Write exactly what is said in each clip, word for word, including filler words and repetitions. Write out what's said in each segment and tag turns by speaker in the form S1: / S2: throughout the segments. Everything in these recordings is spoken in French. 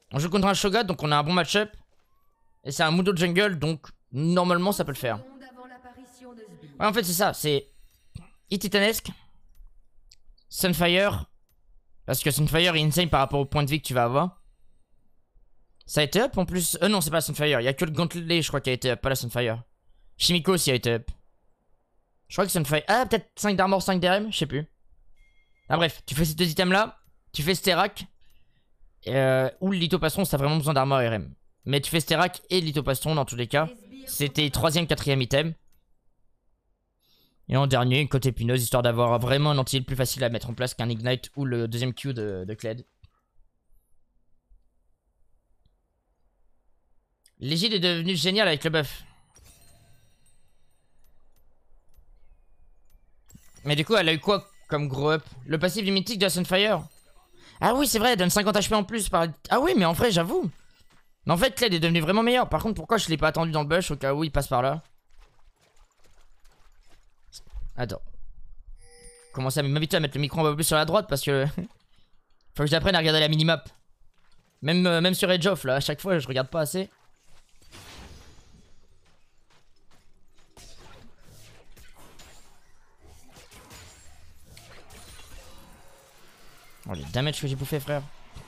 S1: On joue contre un Shogun, donc on a un bon match-up. Et c'est un Mundo jungle, donc normalement ça peut le faire. Ouais, en fait c'est ça, c'est Hit Titanesque, Sunfire, parce que Sunfire est insane par rapport au point de vie que tu vas avoir. Ça a été up en plus. Euh non, c'est pas la Sunfire, il y a que le Gauntlet je crois qui a été up, pas la Sunfire. Shimiko aussi a été up. Je crois que Sunfire... Ah, peut-être cinq d'armor, cinq d'R M, je sais plus. Ah bref, tu fais ces deux items là, tu fais Sterak, euh, ou le Lithopastron si t'as vraiment besoin d'armor R M. Mais tu fais Sterak et Lithopastron dans tous les cas. C'était troisième, quatrième item. Et en dernier, une côte épineuse, histoire d'avoir vraiment un anti-heal plus facile à mettre en place qu'un Ignite ou le deuxième Q de, de Kled. L'égide est devenu génial avec le buff. Mais du coup, elle a eu quoi comme gros up? Le passif du mythique de la Sunfire. Ah oui, c'est vrai, elle donne cinquante H P en plus par... Ah oui, mais en vrai, j'avoue. Mais en fait, Kled est devenu vraiment meilleur. Par contre, pourquoi je l'ai pas attendu dans le bush au cas où il passe par là? Attends. Commencer à m'habituer à mettre le micro un peu plus sur la droite parce que... faut que j'apprenne à regarder la minimap. Même, euh, même sur Edge of, là, à chaque fois, je regarde pas assez. Oh, les damage que j'ai bouffé, frère.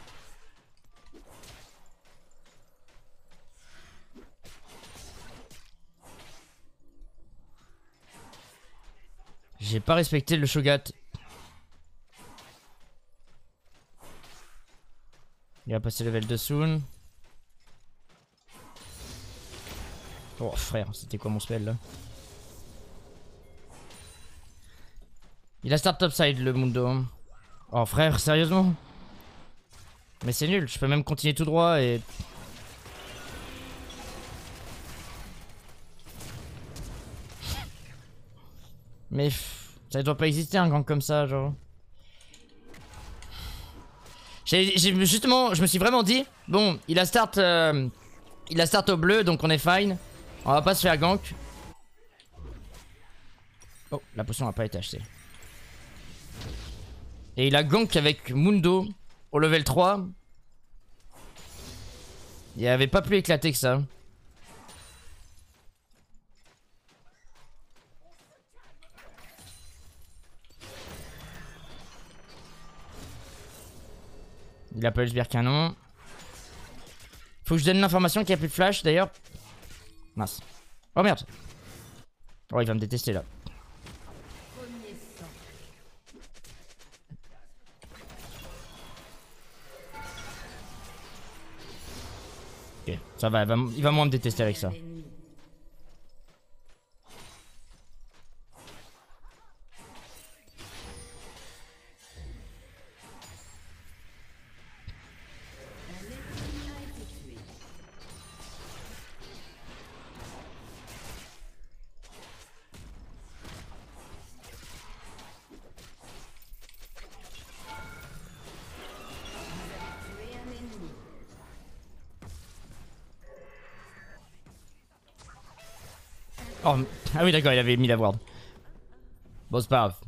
S1: J'ai pas respecté le Shogat. Il va passer level deux soon. Oh frère, c'était quoi mon spell là? Il a start topside le Mundo. Oh frère, sérieusement? Mais c'est nul, je peux même continuer tout droit et... Mais ça doit pas exister un gang comme ça, genre. J'ai justement, je me suis vraiment dit, bon, il a start, euh, il a start au bleu, donc on est fine. On va pas se faire gank. Oh, la potion a pas été achetée. Et il a gank avec Mundo au level trois. Il avait pas plus éclaté que ça. Il a pas eu le sbire canon. Faut que je donne l'information qu'il n'y a plus de flash d'ailleurs. Mince. Oh merde. Oh, il va me détester là. Ok, ça va, il va, il va moins me détester avec ça. Oh, ah oui d'accord, il avait mis la ward. Bon c'est pas grave.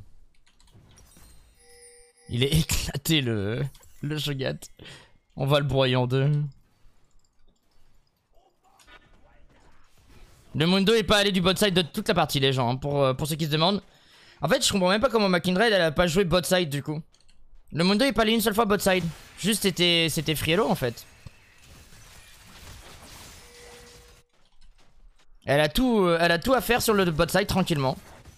S1: Il est éclaté le, le Shogat. On va le broyer en deux. Le Mundo est pas allé du bot side de toute la partie les gens, hein, pour, pour ceux qui se demandent. En fait je comprends même pas comment ma Kindred elle a pas joué bot side du coup. Le Mundo est pas allé une seule fois bot side. Juste c'était c'était free hello en fait. Elle a tout, euh, elle a tout à faire sur le bot side tranquillement.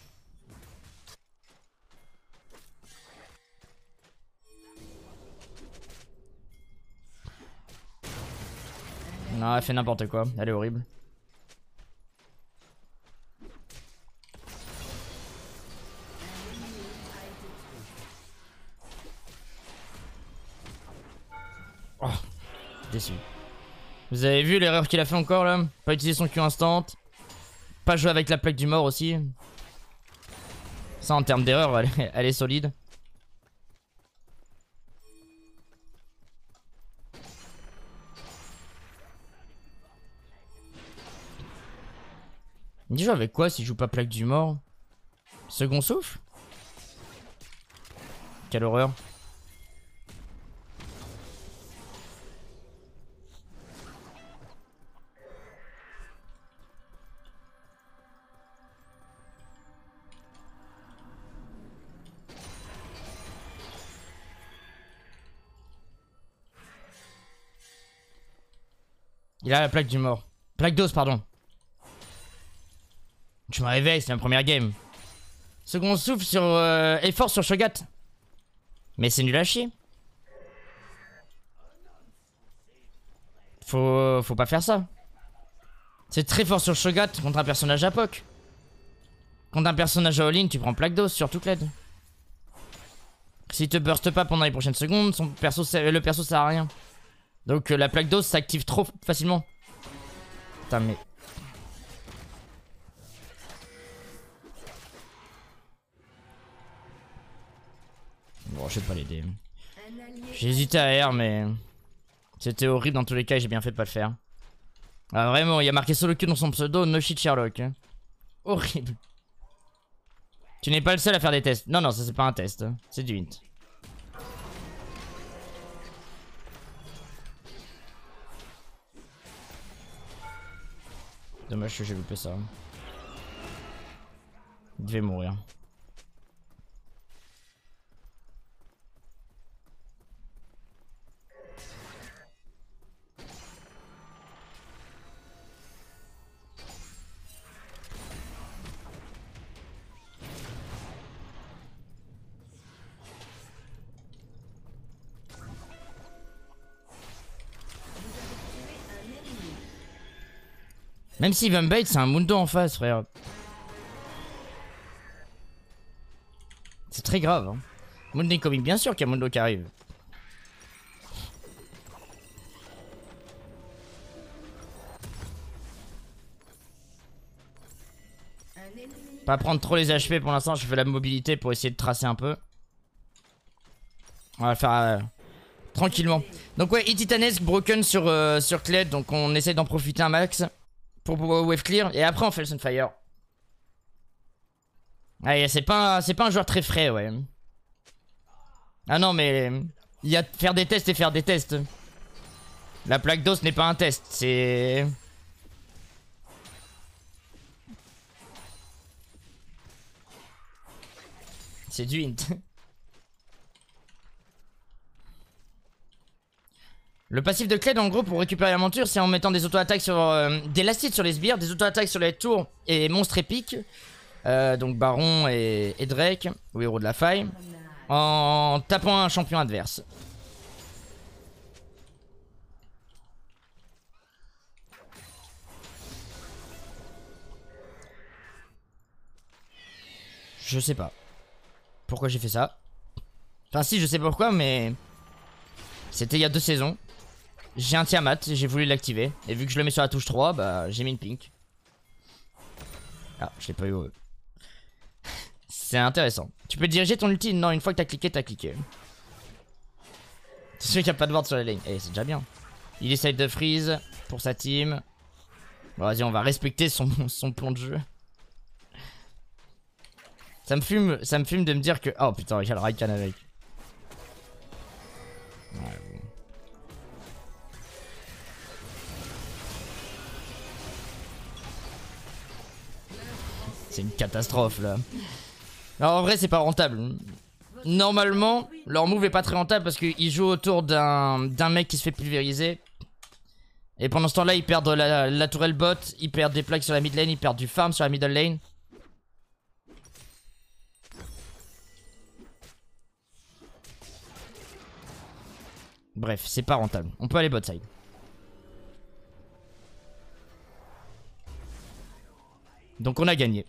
S1: Non, elle fait n'importe quoi, elle est horrible. Oh, déçu. Vous avez vu l'erreur qu'il a fait encore là? Pas utiliser son Q instant. Pas jouer avec la plaque du mort aussi. Ça en termes d'erreur, elle, elle est solide. Il joue avec quoi s'il joue pas plaque du mort? Second souffle? Quelle horreur. Il a la plaque du mort. Plaque d'os, pardon. Tu me réveilles, c'est ma première game. Second souffle sur... Euh, effort sur Shogat. Mais c'est nul à chier. Faut... Faut pas faire ça. C'est très fort sur Shogat contre un personnage à P O C. Contre un personnage à all-in, tu prends plaque d'os sur toute l'aide. S'il te burst pas pendant les prochaines secondes, son perso, le perso sert à rien. Donc euh, la plaque d'os s'active trop facilement. Putain mais... Bon, je vais pas l'aider. J'ai hésité à R, mais... C'était horrible dans tous les cas et j'ai bien fait de pas le faire. Ah vraiment, il y a marqué solo queue dans son pseudo, no shit Sherlock. Horrible. Tu n'es pas le seul à faire des tests. Non, non, ça c'est pas un test. C'est du hint. Dommage que j'ai loupé ça. Il devait mourir. Même si Van Bait c'est un Mundo en face, frère. C'est très grave. Hein. Mundo Comic, bien sûr qu'il y a Mundo qui arrive. Pas prendre trop les H P pour l'instant, je fais la mobilité pour essayer de tracer un peu. On va le faire euh, tranquillement. Donc ouais, hit titanesque, broken sur, euh, sur Kled, donc on essaie d'en profiter un max. Pour pouvoir wave clear, et après on fait le Sunfire. Ouais, c'est pas, c'est pas un joueur très frais, ouais. Ah non, mais il y a faire des tests et faire des tests. La plaque d'os n'est pas un test, c'est... C'est du hint. Le passif de Kled en gros pour récupérer la monture, c'est en mettant des auto-attaques sur... Euh, des lastites sur les sbires, des auto-attaques sur les tours et monstres épiques. Euh, donc Baron et, et Drake, ou héros de la faille. En tapant un champion adverse. Je sais pas pourquoi j'ai fait ça. Enfin si, je sais pourquoi, mais... C'était il y a deux saisons. J'ai un Tiamat, j'ai voulu l'activer. Et vu que je le mets sur la touche trois, bah j'ai mis une pink. Ah, je l'ai pas eu. C'est intéressant. Tu peux diriger ton ulti? Non, une fois que t'as cliqué, t'as cliqué. C'est sûr qu'il n'y a pas de ward sur la lane. Eh, c'est déjà bien. Il essaye de freeze pour sa team. Bon, vas-y, on va respecter son, son plan de jeu. Ça me fume, ça me fume de me dire que... Oh putain, il y a le Raikkonen avec. Ouais, bon. C'est une catastrophe là. Alors en vrai c'est pas rentable. Normalement leur move est pas très rentable parce qu'ils jouent autour d'un d'un mec qui se fait pulvériser. Et pendant ce temps là ils perdent la, la tourelle bot, ils perdent des plaques sur la mid lane, ils perdent du farm sur la middle lane. Bref, c'est pas rentable. On peut aller bot side. Donc on a gagné.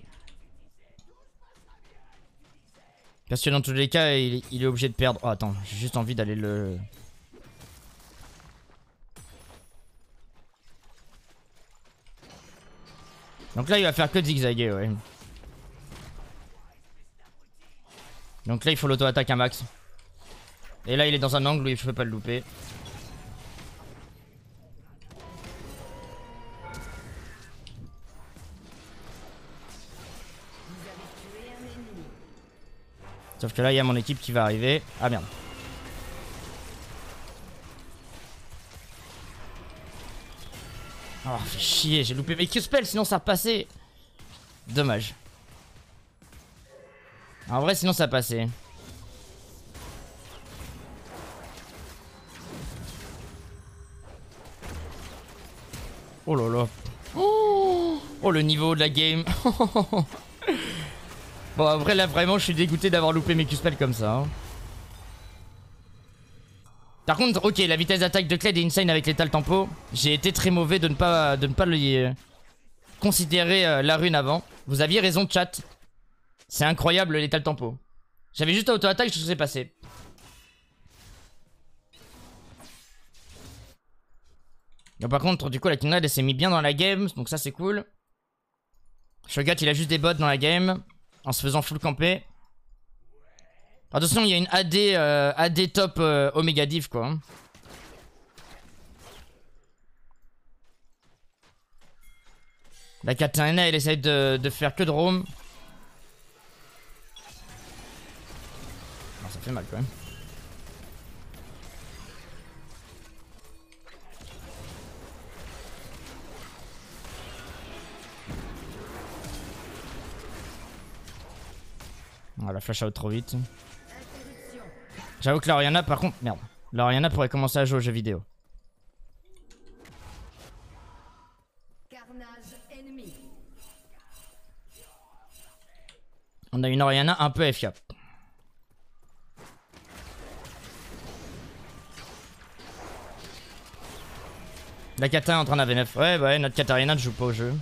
S1: Parce que dans tous les cas, il, il est obligé de perdre. Oh attends, j'ai juste envie d'aller le... Donc là, il va faire que de zigzaguer, ouais. Donc là, il faut l'auto-attaque un max. Et là, il est dans un angle où je peux pas le louper. Sauf que là, il y a mon équipe qui va arriver. Ah merde. Oh, fait chier, j'ai loupé mes Q-spells, sinon ça passait. Dommage. En vrai, sinon ça passait. Oh là là. Oh, oh le niveau de la game. Bon après là vraiment je suis dégoûté d'avoir loupé mes Q-spells comme ça. Hein. Par contre, ok, la vitesse d'attaque de Kled est insane avec l'étal tempo. J'ai été très mauvais de ne pas, de ne pas lui euh, considérer euh, la rune avant. Vous aviez raison, chat. C'est incroyable l'étal tempo. J'avais juste auto-attaque, je sais passer. Donc, par contre, du coup, la Kinglad elle s'est mis bien dans la game, donc ça c'est cool. Shogat il a juste des bots dans la game, en se faisant full camper. Attention, il y a une A D, euh, A D top euh, Omega Div quoi. La Katarina elle essaye de, de faire que de roam. Oh, ça fait mal quand même. Oh, la flash out trop vite. J'avoue que l'Oriana par contre, merde. L'Oriana pourrait commencer à jouer aux jeux vidéo. On a une Oriana un peu F K. La Katarina est en train d'A V neuf. Ouais, bah ouais, notre Katarina ne joue pas au jeu.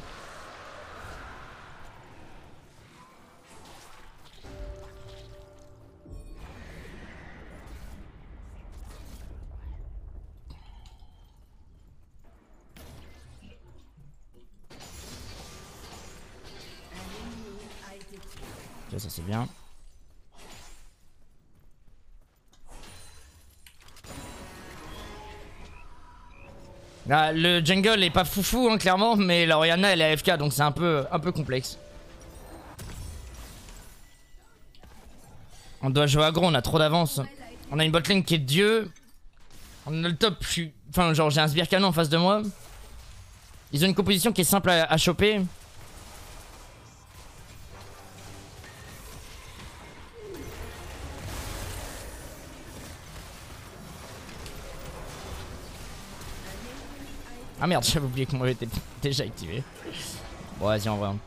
S1: Ok, ça c'est bien. Ah, le jungle est pas foufou hein, clairement, mais la Oriana elle est A F K donc c'est un peu, un peu complexe. On doit jouer aggro, on a trop d'avance. On a une botlane qui est dieu. On a le top, je suis... Enfin genre j'ai un sbire canon en face de moi. Ils ont une composition qui est simple à, à choper. Ah merde, j'avais oublié que mon était déjà activé. Bon vas-y en vrai.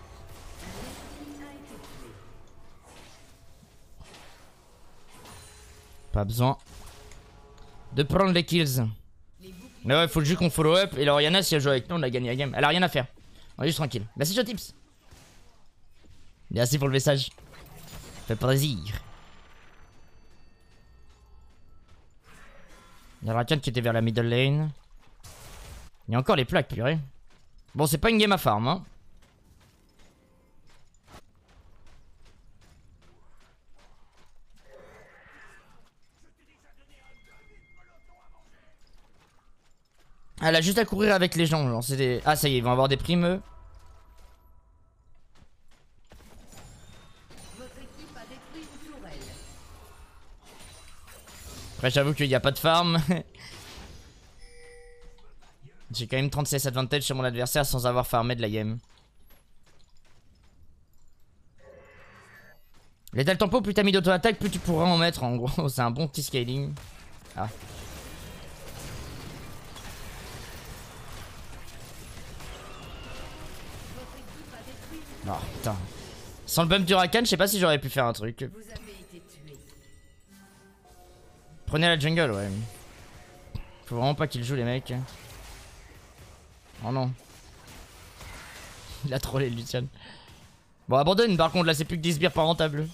S1: Pas besoin de prendre les kills. Mais ouais, faut juste qu'on follow up. Et l'Oriana, si elle joue avec nous, on a gagné la game. Elle a rien à faire. On est juste tranquille. Merci, Jotips. Merci pour le message. Ça fait plaisir. Il y a Rakan qui était vers la middle lane. Il y a encore les plaques, purée. Bon, c'est pas une game à farm, hein. Elle a juste à courir avec les gens. Genre, des... Ah, ça y est, ils vont avoir des primes, eux. Après, j'avoue qu'il n'y a pas de farm. J'ai quand même trente C S advantage sur mon adversaire sans avoir farmé de la game. L'étal tempo, plus t'as mis d'auto-attaque, plus tu pourras en mettre en gros. C'est un bon petit scaling. Ah. Oh putain. Sans le bump du Rakan, je sais pas si j'aurais pu faire un truc. Prenez la jungle, ouais. Faut vraiment pas qu'il joue les mecs. Oh non. Il a trollé Lucian. Bon, abandonne par contre, là c'est plus que dix sbires pas rentable.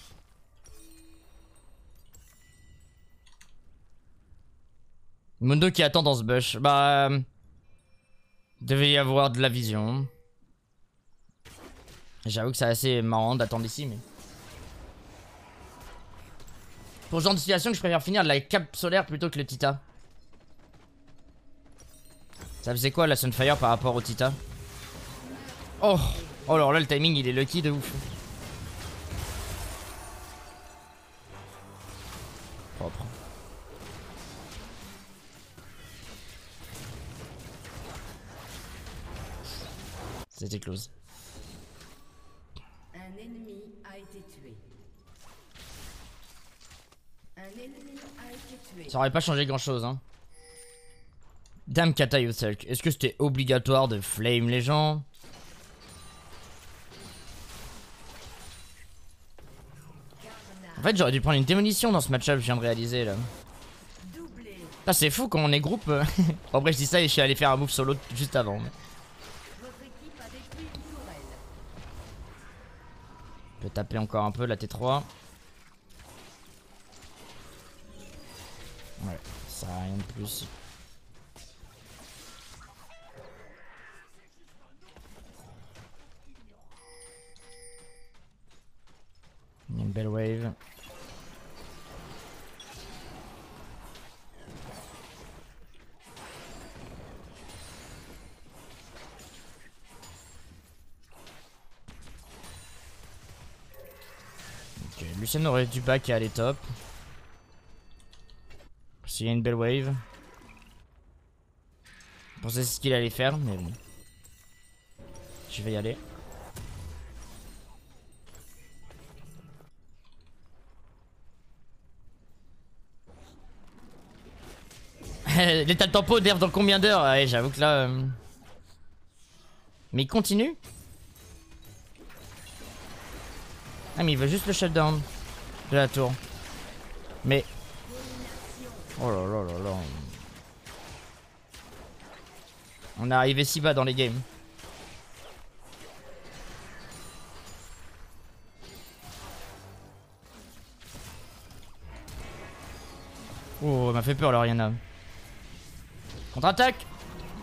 S1: Mundo qui attend dans ce bush. Bah... Euh, devait y avoir de la vision. J'avoue que c'est assez marrant d'attendre ici, mais... Pour ce genre de situation, je préfère finir de la cape solaire plutôt que le Tita. Ça faisait quoi la Sunfire par rapport au Tita? Oh! Oh alors là le timing il est lucky de ouf. Propre. C'était close.
S2: Un ennemi a été tué. Un ennemi a été tué.
S1: Ça aurait pas changé grand chose hein. Dame Kata Yoselk. Est-ce que c'était obligatoire de flame les gens? En fait, j'aurais dû prendre une démolition dans ce match-up, je viens de réaliser là. Ah, c'est fou quand on est groupe. En vrai, je dis ça et je suis allé faire un move solo juste avant. Mais... je peux taper encore un peu la T trois. Ouais, ça a rien de plus. Il y a une belle wave. Ok, Lucian aurait du back et aller top. S'il y a une belle wave. Je pensais ce qu'il allait faire, mais bon. Je vais y aller. L'état de tempo d'Herve dans combien d'heures? Ouais, j'avoue que là... Euh... Mais il continue. Ah mais il veut juste le shutdown de la tour. Mais... oh là là là là. On est arrivé si bas dans les games. Oh, elle m'a fait peur là, Orianna. Contre-attaque.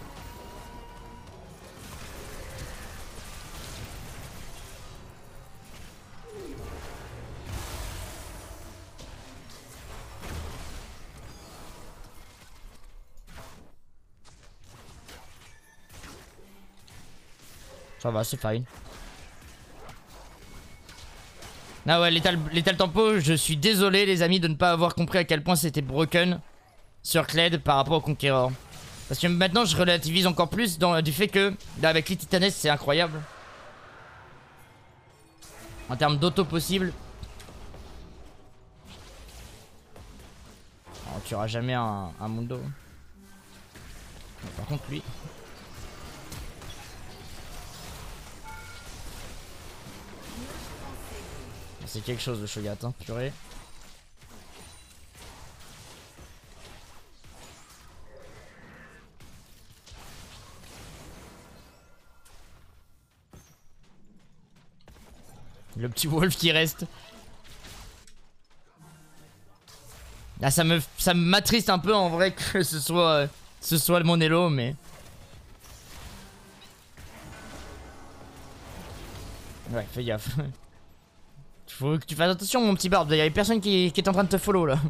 S1: Ça va, c'est fine. Ah ouais, l'étal tempo, je suis désolé les amis de ne pas avoir compris à quel point c'était broken sur Kled par rapport au Conqueror. Parce que maintenant je relativise encore plus dans, du fait que là, avec les Titanes c'est incroyable. En termes d'auto possible. On tuera jamais un, un Mundo. Mais par contre lui... c'est quelque chose le Shogat, hein, purée. Le petit Wolf qui reste. Là ça me ça m'attriste un peu en vrai que ce soit euh, ce soit le Monello, mais... ouais, fais gaffe. Faut que tu fasses attention mon petit barbe, il y avait personne qui, qui est en train de te follow là.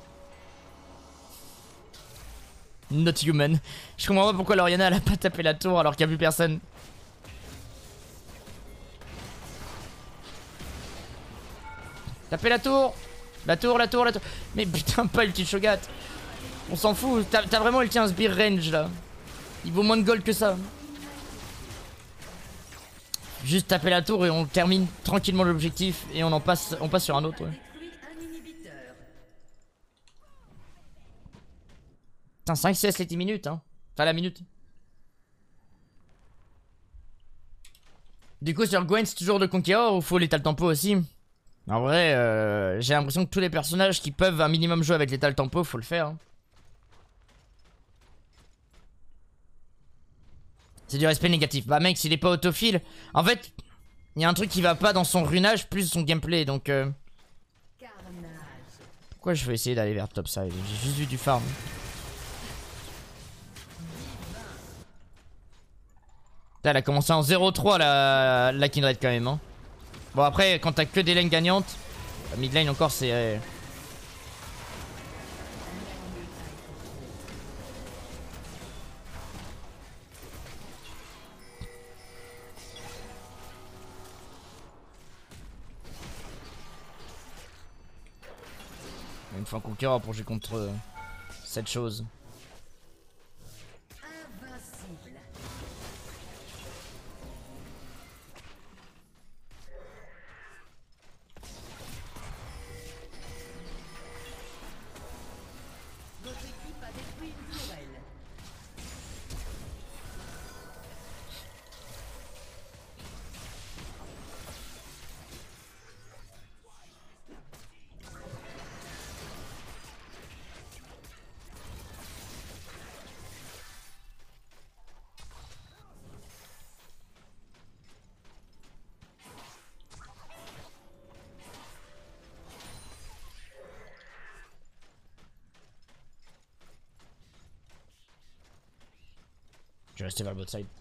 S1: Not human. Je comprends pas pourquoi Loriana elle a pas tapé la tour alors qu'il y a plus personne. Tapez la tour. La tour, la tour, la tour. Mais putain, pas ulti Shogat. On s'en fout, t'as vraiment ulti un sbire range là. Il vaut moins de gold que ça. Juste taper la tour et on termine tranquillement l'objectif et on en passe, on passe sur un autre. Ouais. Putain, cinq C S les dix minutes, hein. Enfin, la minute. Du coup, sur Gwen, c'est toujours de Conqueror ou faut l'étal tempo aussi? En vrai, euh, j'ai l'impression que tous les personnages qui peuvent un minimum jouer avec l'étal tempo, faut le faire. Hein. C'est du respect négatif. Bah mec, s'il est pas autophile... En fait, il y a un truc qui va pas dans son runage plus son gameplay, donc... Euh... pourquoi je vais essayer d'aller vers topside? J'ai juste vu du farm. Là, elle a commencé en zéro trois la, la Kindred quand même. Hein. Bon après, quand t'as que des lanes gagnantes, mid lane encore c'est... Euh... Une fois Conqueror pour jouer contre euh, cette chose. Je vais rester vers le bot side.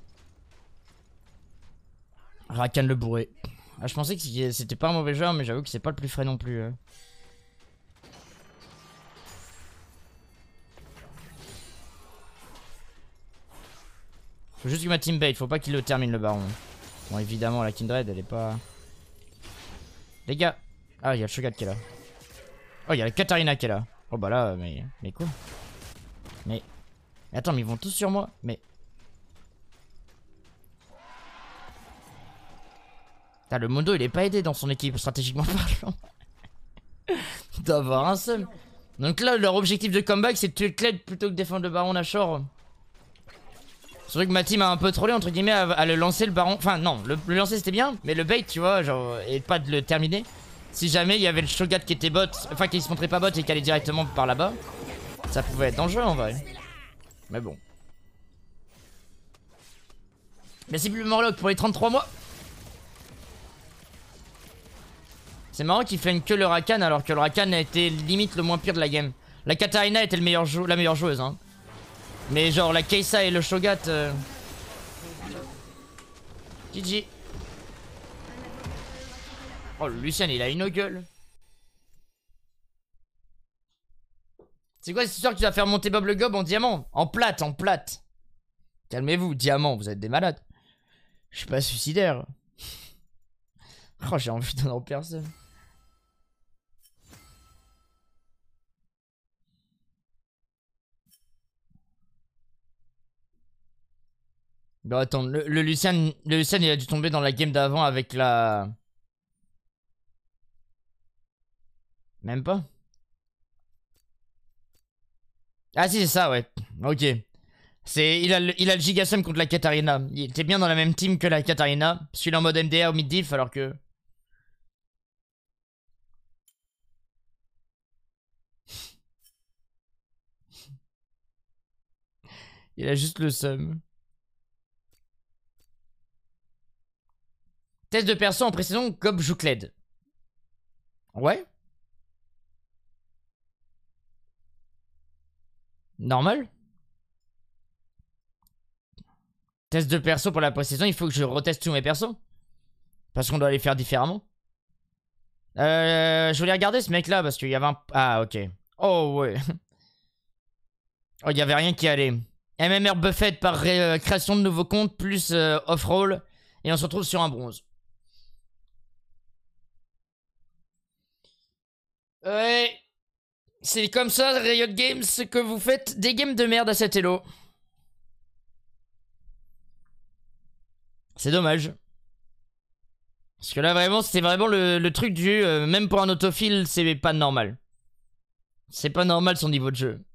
S1: Rakan le bourré. Ah, je pensais que c'était pas un mauvais joueur, mais j'avoue que c'est pas le plus frais non plus. Euh. Faut juste que ma team bait, faut pas qu'il le termine le baron. Bon, évidemment, la Kindred elle est pas. Les gars. Ah, il y a le Shogat qui est là. Oh, il y a la Katarina qui est là. Oh, bah là, mais. Mais quoi? Mais. Mais attends, mais ils vont tous sur moi? Mais. Putain, le Mondo il est pas aidé dans son équipe, stratégiquement parlant. D'avoir un seul. Donc là, leur objectif de comeback c'est de tuer le Kled plutôt que de défendre le baron Nashor. Surtout que ma team a un peu trollé entre guillemets à, à le lancer le baron. Enfin, non, le, le lancer c'était bien, mais le bait, tu vois, genre, et pas de le terminer. Si jamais il y avait le Shogat qui était bot, enfin qui se montrait pas bot et qui allait directement par là-bas, ça pouvait être dangereux en vrai. Mais bon. Merci plus Morlock pour les trente-trois mois. C'est marrant qu'il flame que le Rakan alors que le Rakan a été limite le moins pire de la game. La Katarina était le meilleur jou la meilleure joueuse hein. Mais genre la Kai'Sa et le Shogat euh... G G. Oh le Lucian il a une gueule. C'est quoi cette histoire que tu vas faire monter Bob le Gob en diamant? En plate, en plate. Calmez-vous, diamant, vous êtes des malades. Je suis pas suicidaire. Oh j'ai envie d'en personne. Bon attends, le, le Lucian, le Lucian il a dû tomber dans la game d'avant avec la... Même pas. Ah si c'est ça ouais, ok. C'est il a le, il a le Gigasum contre la Katarina. Il était bien dans la même team que la Katarina. Celui-là en mode M D R au mid diff alors que... Il a juste le seum. Test de perso en précision, Gob joue Kled. Ouais. Normal. Test de perso pour la précision, il faut que je reteste tous mes persos. Parce qu'on doit les faire différemment. Euh, je voulais regarder ce mec là parce qu'il y avait un... Ah ok. Oh ouais. Oh il y avait rien qui allait. M M R Buffett par euh, création de nouveaux comptes plus euh, off-roll. Et on se retrouve sur un bronze. Ouais. C'est comme ça, Riot Games, que vous faites des games de merde à cet elo. C'est dommage. Parce que là, vraiment, c'était vraiment le, le truc du... Euh, même pour un autophile, c'est pas normal. C'est pas normal son niveau de jeu.